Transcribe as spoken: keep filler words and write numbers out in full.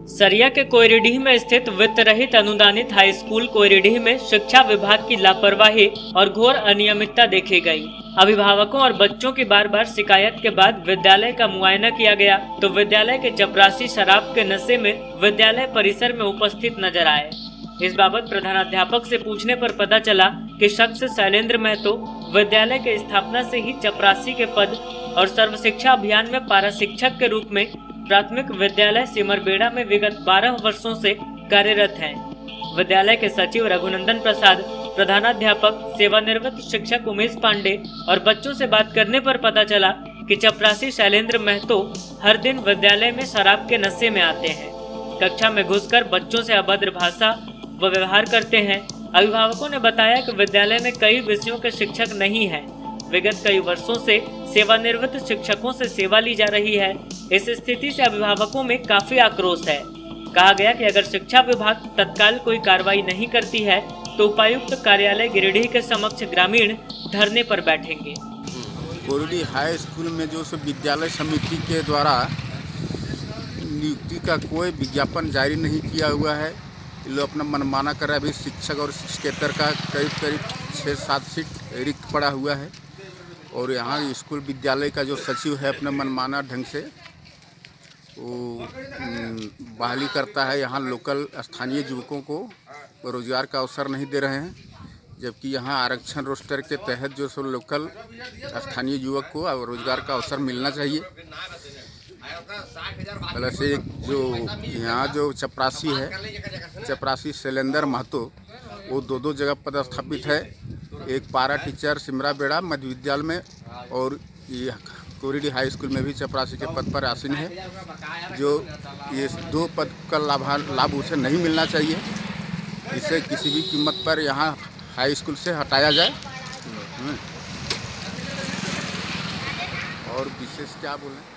सरिया के कोयरीडीह में स्थित वित्त रहित अनुदानित हाई स्कूल कोयरीडीह में शिक्षा विभाग की लापरवाही और घोर अनियमितता देखी गई। अभिभावकों और बच्चों की बार बार शिकायत के बाद विद्यालय का मुआयना किया गया तो विद्यालय के चपरासी शराब के नशे में विद्यालय परिसर में उपस्थित नजर आए। इस बाबत प्रधानाध्यापक से पूछने पर पता चला कि शख्स शैलेंद्र महतो विद्यालय के स्थापना से ही चपरासी के पद और सर्व शिक्षा अभियान में पारा शिक्षक के रूप में प्राथमिक विद्यालय सिमरबेड़ा में विगत बारह वर्षों से कार्यरत हैं। विद्यालय के सचिव रघुनंदन प्रसाद, प्रधानाध्यापक सेवानिवृत्त शिक्षक उमेश पांडे और बच्चों से बात करने पर पता चला कि चपरासी शैलेंद्र महतो हर दिन विद्यालय में शराब के नशे में आते हैं। कक्षा में घुसकर बच्चों से अभद्र भाषा व व्यवहार करते हैं। अभिभावकों ने बताया कि विद्यालय में कई विषयों के शिक्षक नहीं हैं। विगत कई वर्षों से सेवानिवृत्त शिक्षकों से सेवा ली जा रही है। इस स्थिति से अभिभावकों में काफी आक्रोश है। कहा गया कि अगर शिक्षा विभाग तत्काल कोई कार्रवाई नहीं करती है तो उपायुक्त कार्यालय गिरिडीह के समक्ष ग्रामीण धरने पर बैठेंगे। कोयरीडीह हाई स्कूल में जो सो विद्यालय समिति के द्वारा नियुक्ति का कोई विज्ञापन जारी नहीं किया हुआ है। लोग अपना मनमाना कर रहे हैं। अभी शिक्षक और शिक्षकेतर का करीब करीब छः सात सीट रिक्त पड़ा हुआ है और यहाँ स्कूल विद्यालय का जो सचिव है अपने मनमाना ढंग से वो बहाली करता है। यहाँ लोकल स्थानीय युवकों को रोजगार का अवसर नहीं दे रहे हैं, जबकि यहाँ आरक्षण रोस्टर के तहत जो सो लोकल स्थानीय युवक को रोजगार का अवसर मिलना चाहिए। प्लस एक जो यहाँ जो चपरासी है, चपरासी शैलेंद्र महतो, वो दो दो जगह पदस्थापित है। एक पारा टीचर सिमराबेड़ा मध्य विद्यालय में और ये कोयरीडीह हाई स्कूल में भी चपरासी के पद पर आसीन है। जो ये दो पद का लाभ लाभ उसे नहीं मिलना चाहिए। इसे किसी भी कीमत पर यहाँ हाई स्कूल से हटाया जाए। और विशेष क्या बोलें।